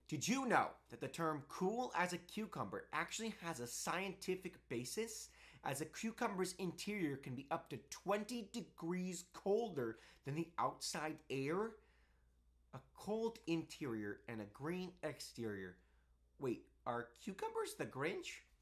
Did you know that the term cool as a cucumber actually has a scientific basis? As a cucumber's interior can be up to 20 degrees colder than the outside air? A cold interior and a green exterior. Wait, are cucumbers the Grinch?